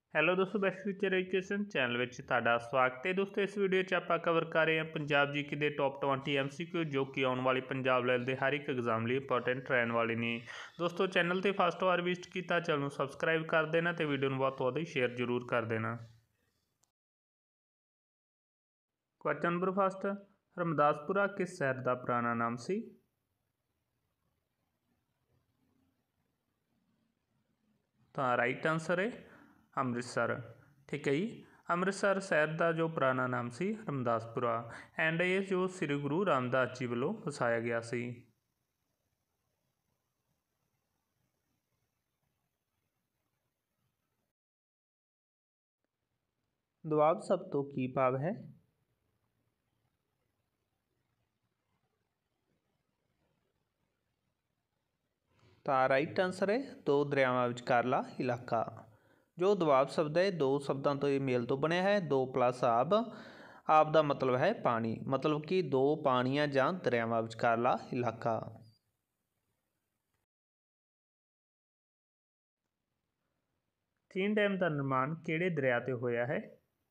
Hello ਦੋਸਤੋ, best future education channel ਵਿੱਚ ਤੁਹਾਡਾ ਸਵਾਗਤ ਹੈ। ਦੋਸਤੋ, ਇਸ ਵੀਡੀਓ 'ਚ ਆਪਾਂ ਕਵਰ ਕਰ ਰਹੇ ਹਾਂ ਪੰਜਾਬ ਜੀਕੇ ਦੇ ਟੌਪ 20 MCQ ਜੋ ਕਿ ਆਉਣ ਵਾਲੀ ਪੰਜਾਬ ਲੈਵਲ ਦੇ ਹਰ ਇੱਕ ਐਗਜ਼ਾਮ ਲਈ ਇੰਪੋਰਟੈਂਟ ਰਹਿਣ ਵਾਲੇ ਨੇ। ਦੋਸਤੋ, ਚੈਨਲ ਤੇ ਫਸਟ ਵਾਰ ਵਿਜ਼ਿਟ ਕੀਤਾ, ਚੈਨਲ ਨੂੰ ਸਬਸਕ੍ਰਾਈਬ ਕਰ ਦੇਣਾ ਤੇ ਵੀਡੀਓ ਨੂੰ ਵੱਧ ਤੋਂ ਵੱਧ ਸ਼ੇਅਰ ਜ਼ਰੂਰ ਕਰ ਦੇਣਾ। ਕੁਐਸਚਨ ਨੰਬਰ ਫਸਟ, ਰਮਦਾਸਪੁਰਾ ਕਿਸ ਸ਼ਹਿਰ ਦਾ ਪੁਰਾਣਾ ਨਾਮ ਸੀ? ਤਾਂ ਰਾਈਟ ਆਂਸਰ ਹੈ ਅੰਮ੍ਰਿਤਸਰ। ਠੀਕ ਹੈ ਜੀ, ਅੰਮ੍ਰਿਤਸਰ ਸ਼ਹਿਰ ਦਾ ਜੋ ਪੁਰਾਣਾ ਨਾਮ ਸੀ ਰਮਦਾਸਪੁਰਾ, ਐਂਡ ਇਹ ਜੋ ਸ੍ਰੀ ਗੁਰੂ ਰਾਮਦਾਸ ਜੀ ਵੱਲੋਂ ਵਸਾਇਆ ਗਿਆ ਸੀ। ਦੁਆਬ ਸ਼ਬਦ ਤੋਂ ਕੀ ਭਾਵ ਹੈ? ਤਾਂ ਰਾਈਟ ਆਂਸਰ ਹੈ ਦੋ ਦਰਿਆਵਾਂ ਵਿਚਕਾਰਲਾ ਇਲਾਕਾ। ਜੋ ਦੁਆਬ ਸ਼ਬਦ ਹੈ ਦੋ ਸ਼ਬਦਾਂ ਤੋਂ ਇਹ ਮੇਲ ਤੋਂ ਬਣਿਆ ਹੈ, ਦੋ ਪਲੱਸ ਆਬ। ਆਬ ਦਾ ਮਤਲਬ ਹੈ ਪਾਣੀ, ਮਤਲਬ ਕਿ ਦੋ ਪਾਣੀਆਂ ਜਾਂ ਦਰਿਆਵਾਂ ਵਿਚਕਾਰਲਾ ਇਲਾਕਾ। ਥੀਨ ਡੈਮ ਦਾ ਨਿਰਮਾਣ ਕਿਹੜੇ ਦਰਿਆ 'ਤੇ ਹੋਇਆ ਹੈ?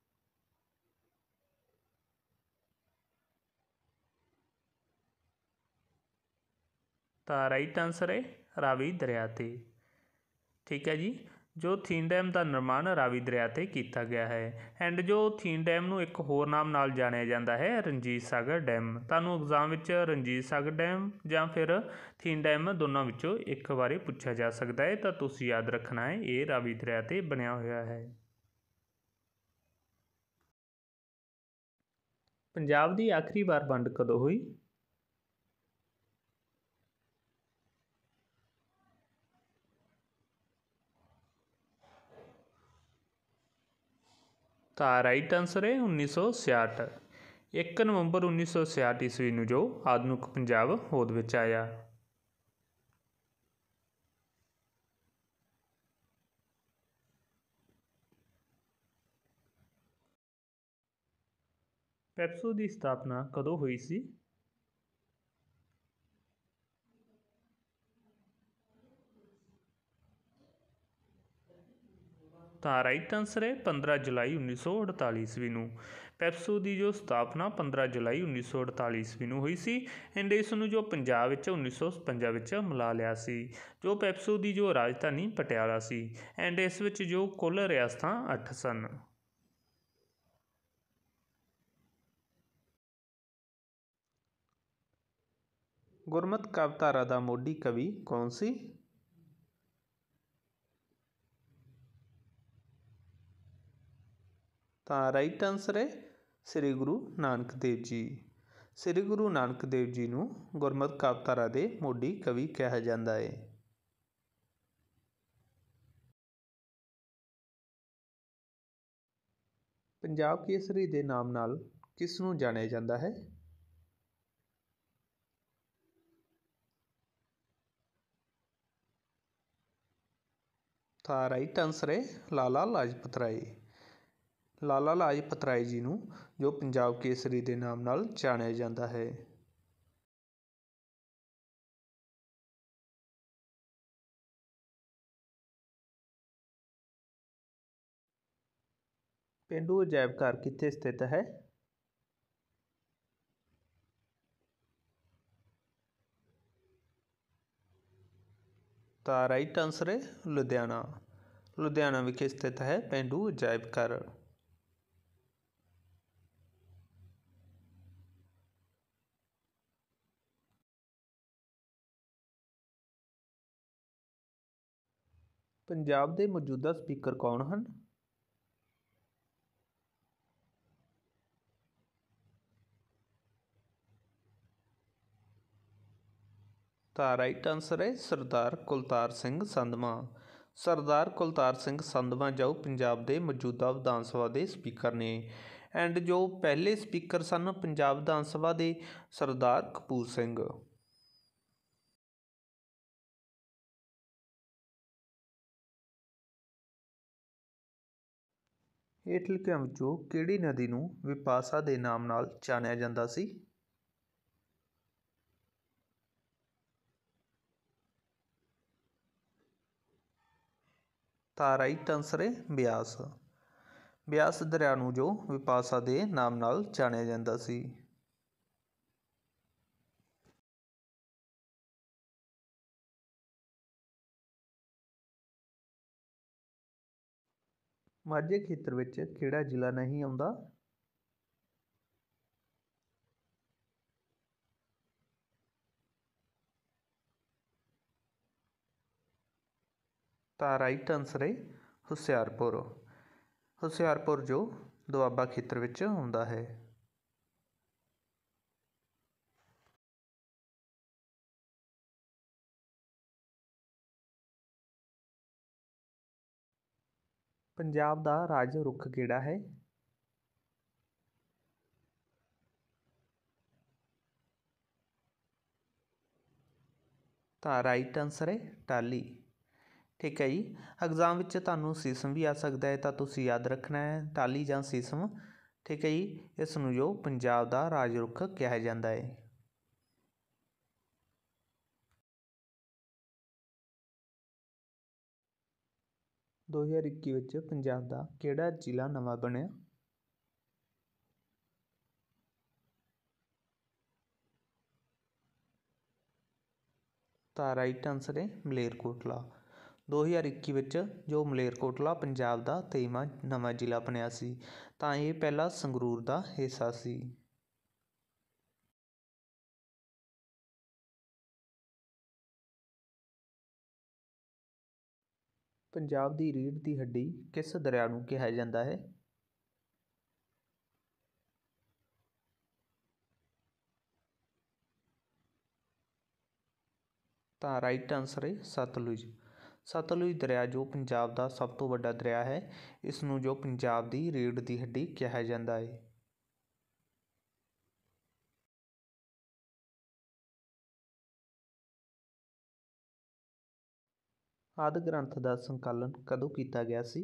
ਤਾਂ ਰਾਈਟ ਆਂਸਰ ਹੈ ਰਾਵੀ ਦਰਿਆ 'ਤੇ। ਠੀਕ ਹੈ ਜੀ, ਜੋ ਥੀਨ ਡੈਮ ਦਾ ਨਿਰਮਾਣ ਰਾਵੀ ਦਰਿਆ 'ਤੇ ਕੀਤਾ ਗਿਆ ਹੈ। ਐਂਡ ਜੋ ਥੀਨ ਡੈਮ ਨੂੰ ਇੱਕ ਹੋਰ ਨਾਮ ਨਾਲ ਜਾਣਿਆ ਜਾਂਦਾ ਹੈ ਰਣਜੀਤ ਸਾਗਰ ਡੈਮ। ਤੁਹਾਨੂੰ ਐਗਜ਼ਾਮ ਵਿੱਚ ਰਣਜੀਤ ਸਾਗਰ ਡੈਮ ਜਾਂ ਫਿਰ ਥੀਨ ਡੈਮ ਦੋਨਾਂ ਵਿੱਚੋਂ ਇੱਕ ਬਾਰੇ ਪੁੱਛਿਆ ਜਾ ਸਕਦਾ ਹੈ, ਤਾਂ ਤੁਸੀਂ ਯਾਦ ਰੱਖਣਾ ਹੈ ਇਹ ਰਾਵੀ ਦਰਿਆ 'ਤੇ ਬਣਿਆ ਹੋਇਆ ਹੈ। ਪੰਜਾਬ ਦੀ ਆਖਰੀ ਵਾਰ ਵੰਡ ਕਦੋਂ ਹੋਈ? ਤਾਂ ਰਾਈਟ ਆਂਸਰ ਹੈ 1966। 1 ਨਵੰਬਰ 1966 ਈਸਵੀ ਨੂੰ ਜੋ ਆਧੁਨਿਕ ਪੰਜਾਬ ਹੋਂਦ ਵਿੱਚ ਆਇਆ। ਪੈਪਸੂ ਦੀ ਸਥਾਪਨਾ ਕਦੋਂ ਹੋਈ ਸੀ? ਤਾਂ ਰਾਈਟ ਆਂਸਰ ਹੈ 15 ਜੁਲਾਈ 1948 ਈਸਵੀ ਨੂੰ। ਪੈਪਸੂ ਦੀ ਜੋ ਸਥਾਪਨਾ 15 ਜੁਲਾਈ 1948 ਈਸਵੀ ਨੂੰ ਹੋਈ ਸੀ। ਐਂਡ ਇਸ ਨੂੰ ਜੋ ਪੰਜਾਬ ਵਿੱਚ 1957 ਵਿੱਚ ਮਿਲਾ ਲਿਆ ਸੀ। ਜੋ ਪੈਪਸੂ ਦੀ ਜੋ ਰਾਜਧਾਨੀ ਪਟਿਆਲਾ ਸੀ। ਐਂਡ ਇਸ ਵਿੱਚ ਜੋ ਕੁੱਲ ਰਿਆਸਤਾਂ 8 ਸਨ। ਗੁਰਮਤਿ ਕਵਿਤਾਰਾ ਦਾ ਮੋਢੀ ਕਵੀ ਕੌਣ ਸੀ? ਤਾਂ ਰਾਈਟ ਆਂਸਰ ਹੈ ਸ੍ਰੀ ਗੁਰੂ ਨਾਨਕ ਦੇਵ ਜੀ। ਸ੍ਰੀ ਗੁਰੂ ਨਾਨਕ ਦੇਵ ਜੀ ਨੂੰ ਗੁਰਮਤਿ ਕਵਿਤਾਰਾ ਦੇ ਮੋਢੀ ਕਵੀ ਕਿਹਾ ਜਾਂਦਾ ਹੈ। ਪੰਜਾਬ ਕੇਸਰੀ ਦੇ ਨਾਮ ਨਾਲ ਕਿਸ ਨੂੰ ਜਾਣਿਆ ਜਾਂਦਾ ਹੈ? ਤਾਂ ਰਾਈਟ ਆਂਸਰ ਹੈ ਲਾਲਾ ਲਾਜਪਤ ਰਾਏ। ਲਾਲਾ ਲਾਜਪਤ ਰਾਏ ਜੀ ਨੂੰ ਜੋ ਪੰਜਾਬ ਕੇਸਰੀ ਦੇ ਨਾਮ ਨਾਲ ਜਾਣਿਆ ਜਾਂਦਾ ਹੈ। ਪੇਂਡੂ ਅਜਾਇਬ ਘਰ ਕਿੱਥੇ ਸਥਿਤ ਹੈ? ਤਾਂ ਰਾਈਟ ਆਂਸਰ ਹੈ ਲੁਧਿਆਣਾ। ਲੁਧਿਆਣਾ ਵਿਖੇ ਸਥਿਤ ਹੈ ਪੇਂਡੂ ਅਜਾਇਬ ਘਰ। ਪੰਜਾਬ ਦੇ ਮੌਜੂਦਾ ਸਪੀਕਰ ਕੌਣ ਹਨ? ਤਾਂ ਰਾਈਟ ਆਂਸਰ ਹੈ ਸਰਦਾਰ ਕੁਲਤਾਰ ਸਿੰਘ ਸੰਧਵਾਂ। ਸਰਦਾਰ ਕੁਲਤਾਰ ਸਿੰਘ ਸੰਧਵਾਂ ਜੋ ਪੰਜਾਬ ਦੇ ਮੌਜੂਦਾ ਵਿਧਾਨ ਸਭਾ ਦੇ ਸਪੀਕਰ ਨੇ। ਐਂਡ ਜੋ ਪਹਿਲੇ ਸਪੀਕਰ ਸਨ ਪੰਜਾਬ ਵਿਧਾਨ ਸਭਾ ਦੇ ਸਰਦਾਰ ਕਪੂਰ ਸਿੰਘ। ਹੇਠ ਲਿਖਿਆਂ ਵਿੱਚੋਂ ਕਿਹੜੀ ਨਦੀ ਨੂੰ ਵਿਪਾਸ਼ਾ ਦੇ ਨਾਮ ਨਾਲ ਜਾਣਿਆ ਜਾਂਦਾ ਸੀ? ਤਾਂ ਰਾਈਟ ਆਨਸਰ ਹੈ ਬਿਆਸ। ਬਿਆਸ ਦਰਿਆ ਨੂੰ ਜੋ ਵਿਪਾਸਾ ਦੇ ਨਾਮ ਨਾਲ ਜਾਣਿਆ ਜਾਂਦਾ ਸੀ। ਮਾਝੇ ਖੇਤਰ ਵਿੱਚ ਕਿਹੜਾ ਜ਼ਿਲ੍ਹਾ ਨਹੀਂ ਆਉਂਦਾ? ਤਾਂ ਰਾਈਟ ਆਨਸਰ ਹੈ ਹੁਸ਼ਿਆਰਪੁਰ। ਹੁਸ਼ਿਆਰਪੁਰ ਜੋ ਦੁਆਬਾ ਖੇਤਰ ਵਿੱਚ ਆਉਂਦਾ ਹੈ। ਪੰਜਾਬ ਦਾ ਰਾਜ ਰੁੱਖ ਕਿਹੜਾ ਹੈ? ਤਾਂ ਰਾਈਟ ਆਨਸਰ ਹੈ ਟਾਹਲੀ। ਠੀਕ ਹੈ ਜੀ। ਐਗਜ਼ਾਮ ਵਿੱਚ ਤੁਹਾਨੂੰ ਸੀਸਮ ਵੀ ਆ ਸਕਦਾ ਹੈ, ਤਾਂ ਤੁਸੀਂ ਯਾਦ ਰੱਖਣਾ ਹੈ ਟਾਹਲੀ ਜਾਂ ਸੀਸਮ। ਠੀਕ ਹੈ ਜੀ। ਇਸ ਨੂੰ ਜੋ ਪੰਜਾਬ ਦਾ ਰਾਜ ਰੁੱਖ ਕਿਹਾ ਜਾਂਦਾ ਹੈ। ਦੋ ਹਜ਼ਾਰ 21 ਵਿੱਚ ਪੰਜਾਬ ਦਾ ਕਿਹੜਾ ਜ਼ਿਲ੍ਹਾ ਨਵਾਂ ਬਣਿਆ? ਤਾਂ ਰਾਈਟ ਆਨਸਰ ਹੈ ਮਲੇਰਕੋਟਲਾ। 2021 ਵਿੱਚ ਜੋ ਮਲੇਰਕੋਟਲਾ ਪੰਜਾਬ ਦਾ 23ਵਾਂ ਨਵਾਂ ਜ਼ਿਲ੍ਹਾ ਬਣਿਆ ਸੀ, ਤਾਂ ਇਹ ਪਹਿਲਾਂ ਸੰਗਰੂਰ ਦਾ ਹਿੱਸਾ ਸੀ। ਪੰਜਾਬ ਦੀ ਰੀੜ੍ਹ ਦੀ ਹੱਡੀ ਕਿਸ ਦਰਿਆ ਨੂੰ ਕਿਹਾ ਜਾਂਦਾ ਹੈ? ਤਾਂ ਰਾਈਟ ਆਨਸਰ ਹੈ ਸਤਲੁਜ। ਸਤਲੁਜ ਦਰਿਆ ਜੋ ਪੰਜਾਬ ਦਾ ਸਭ ਤੋਂ ਵੱਡਾ ਦਰਿਆ ਹੈ, ਇਸ ਨੂੰ ਜੋ ਪੰਜਾਬ ਦੀ ਰੀੜ੍ਹ ਦੀ ਹੱਡੀ ਕਿਹਾ ਜਾਂਦਾ ਹੈ। ਆਦਿ ਗ੍ਰੰਥ ਦਾ ਸੰਕਲਨ ਕਦੋਂ ਕੀਤਾ ਗਿਆ ਸੀ?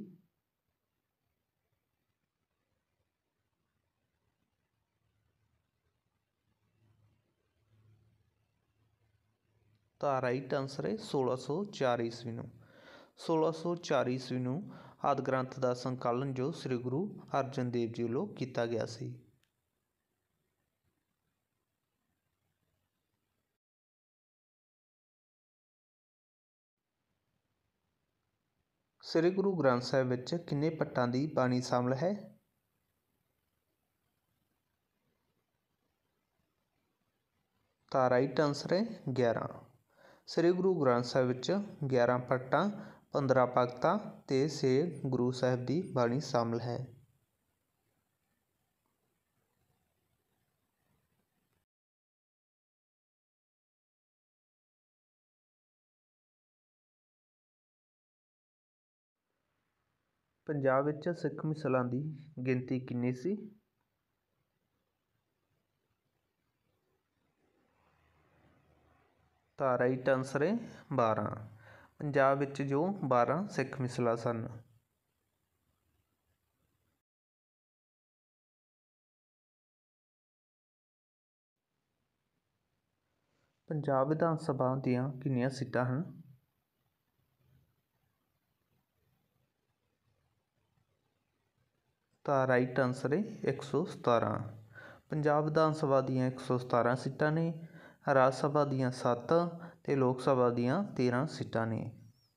ਤਾਂ ਰਾਈਟ ਆਨਸਰ ਹੈ 1604 ਈਸਵੀ ਨੂੰ। 1604 ਈਸਵੀ ਨੂੰ ਆਦਿ ਗ੍ਰੰਥ ਦਾ ਸੰਕਲਨ ਜੋ ਸ੍ਰੀ ਗੁਰੂ ਅਰਜਨ ਦੇਵ ਜੀ ਵੱਲੋਂ ਕੀਤਾ ਗਿਆ ਸੀ। ਸ੍ਰੀ ਗੁਰੂ ਗ੍ਰੰਥ ਸਾਹਿਬ ਵਿੱਚ ਕਿੰਨੇ ਪੱਟਾਂ ਦੀ ਬਾਣੀ ਸ਼ਾਮਲ ਹੈ? ਤਾਂ ਰਾਈਟ ਆਨਸਰ ਹੈ 11। ਸ੍ਰੀ ਗੁਰੂ ਗ੍ਰੰਥ ਸਾਹਿਬ ਵਿੱਚ 11 ਪੱਟਾਂ, 15 ਭਗਤਾਂ ਅਤੇ 6 ਗੁਰੂ ਸਾਹਿਬ ਦੀ ਬਾਣੀ ਸ਼ਾਮਲ ਹੈ। ਪੰਜਾਬ ਵਿੱਚ ਸਿੱਖ ਮਿਸਲਾਂ ਦੀ ਗਿਣਤੀ ਕਿੰਨੀ ਸੀ? ਤਾਂ ਰਾਈਟ ਆਨਸਰ ਹੈ 12। ਪੰਜਾਬ ਵਿੱਚ ਜੋ 12 ਸਿੱਖ ਮਿਸਲਾਂ ਸਨ। ਪੰਜਾਬ ਵਿਧਾਨ ਸਭਾ ਦੀਆਂ ਕਿੰਨੀਆਂ ਸੀਟਾਂ ਹਨ? ਤਾਂ ਰਾਈਟ ਆਨਸਰ ਹੈ 117। ਪੰਜਾਬ ਵਿਧਾਨ ਸਭਾ ਦੀਆਂ 117 ਸੀਟਾਂ ਨੇ, ਰਾਜ ਸਭਾ ਦੀਆਂ 7 ਅਤੇ ਲੋਕ ਸਭਾ ਦੀਆਂ 13 ਸੀਟਾਂ ਨੇ।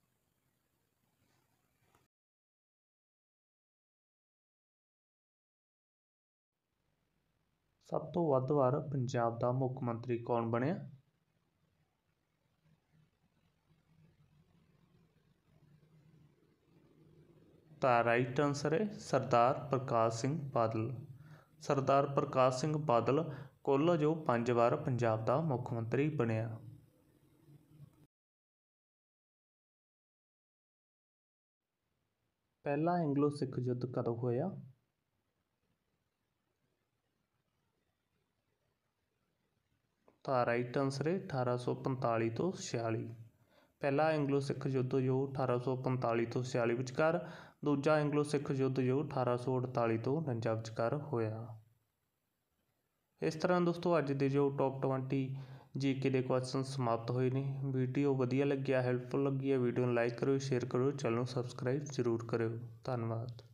ਸਭ ਤੋਂ ਵੱਧ ਵਾਰ ਪੰਜਾਬ ਦਾ ਮੁੱਖ ਮੰਤਰੀ ਕੌਣ ਬਣਿਆ? ਤਾਂ ਰਾਈਟ ਆਨਸਰ ਹੈ ਸਰਦਾਰ ਪ੍ਰਕਾਸ਼ ਸਿੰਘ ਬਾਦਲ। ਸਰਦਾਰ ਪ੍ਰਕਾਸ਼ ਸਿੰਘ ਬਾਦਲ ਕੁੱਲ ਜੋ 5 ਵਾਰ ਪੰਜਾਬ ਦਾ ਮੁੱਖ ਮੰਤਰੀ ਬਣਿਆ। ਪਹਿਲਾ ਐਂਗਲੋ ਸਿੱਖ ਯੁੱਧ ਕਦੋਂ ਹੋਇਆ? ਤਾਂ ਰਾਈਟ ਆਨਸਰ ਹੈ 1845 ਤੋਂ 46। ਪਹਿਲਾ ਐਂਗਲੋ ਸਿੱਖ ਯੁੱਧ ਜੋ 1845 ਤੋਂ 46 ਵਿਚਕਾਰ, ਦੂਜਾ ਐਂਗਲੋ ਸਿੱਖ ਯੁੱਧ ਜੋ 1848 ਤੋਂ 49 ਵਿਚਕਾਰ ਹੋਇਆ। ਇਸ ਤਰ੍ਹਾਂ ਦੋਸਤੋ ਅੱਜ ਦੇ ਜੋ ਟੌਪ 20 ਜੀਕੇ ਦੇ ਕੁਐਸਚਨ ਸਮਾਪਤ ਹੋਏ ਨੇ। ਵੀਡੀਓ ਵਧੀਆ ਲੱਗਿਆ, ਹੈਲਪਫੁਲ ਲੱਗੀ ਹੈ, ਵੀਡੀਓ ਨੂੰ ਲਾਈਕ ਕਰਿਓ, ਸ਼ੇਅਰ ਕਰਿਓ, ਚੈਨਲ ਨੂੰ ਸਬਸਕ੍ਰਾਈਬ ਜ਼ਰੂਰ ਕਰਿਓ। ਧੰਨਵਾਦ।